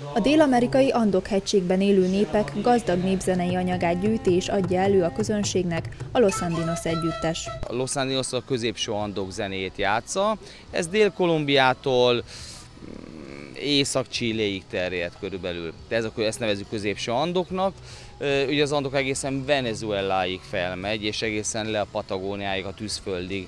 A dél-amerikai Andok-hegységben élő népek gazdag népzenei anyagát gyűjti és adja elő a közönségnek a Los Andinos együttes. A Los Andinos a középső Andok zenéjét játsza. Ez Dél-Kolumbiától Észak-Chiléig terjed körülbelül. De ezt nevezzük középső Andoknak. Ugye az Andok egészen Venezueláig felmegy, és egészen le a Patagóniáig, a tűzföldig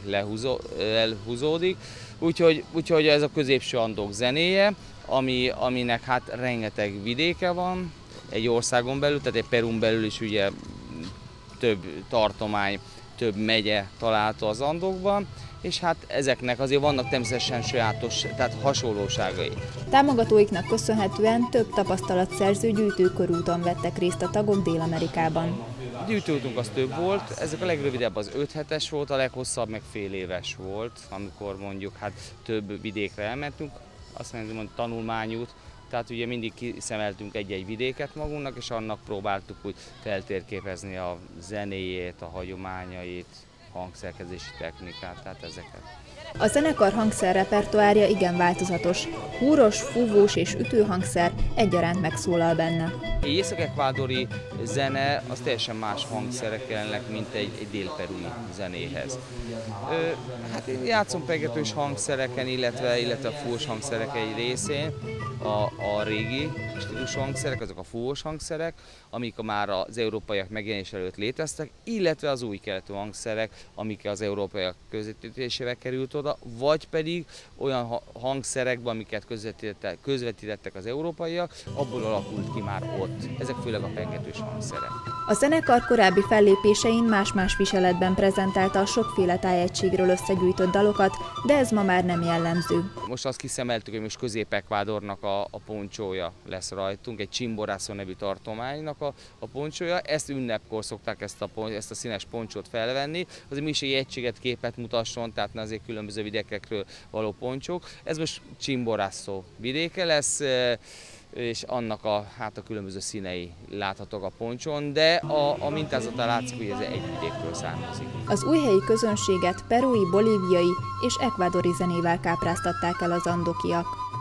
elhúzódik. Úgyhogy ez a középső Andok zenéje, aminek hát rengeteg vidéke van egy országon belül, tehát egy Perun belül is ugye több tartomány, több megye található az Andokban, és hát ezeknek azért vannak természetesen sajátos, tehát hasonlóságai. Támogatóiknak köszönhetően több tapasztalatszerző gyűjtőkörúton vettek részt a tagok Dél-Amerikában. A gyűjtőútunk az több volt, ezek a legrövidebb az 5 hetes volt, a leghosszabb meg fél éves volt, amikor mondjuk hát több vidékre elmentünk, azt mondjuk, hogy tanulmányút, tehát ugye mindig kiszemeltünk egy-egy vidéket magunknak, és annak próbáltuk úgy feltérképezni a zenéjét, a hagyományait, hangszerkezési technikát, tehát ezeket. A zenekar hangszerrepertoárja igen változatos. Húros, fúvós és ütőhangszer egyaránt megszólal benne. Egy észak-ekvádori zene az teljesen más hangszerek jelennek, mint egy dél-perui zenéhez. Hát én játszom pengetős hangszereken, illetve fúvós hangszerek egy részén. A régi stílusú hangszerek, azok a fúvós hangszerek, amik már az európaiak megjelenés előtt léteztek, illetve az új keletű hangszerek, amik az európaiak közvetítésével került oda, vagy pedig olyan hangszerekben, amiket közvetítettek az európaiak, abból alakult ki már ott. Ezek főleg a pengetős hangszerek. A zenekar korábbi fellépésein más-más viseletben prezentálta a sokféle tájegységről összegyűjtött dalokat, de ez ma már nem jellemző. Most azt kiszemeltük, hogy most Közép-Ekvádornak a poncsója lesz rajtunk, egy Chimborazo nevű tartománynak a poncsója. Ezt ünnepkor szokták ezt a színes poncsót felvenni, azért mi is egy egységet képet mutasson, tehát ne azért különböző vidékekről való poncsók. Ez most Chimborazo vidéke lesz, és annak a különböző színei láthatók a poncsón, de a mintázata látszik, hogy ez egy vidékről származik. Az újhelyi közönséget perui, bolíviai és ekvádori zenével kápráztatták el az andokiak.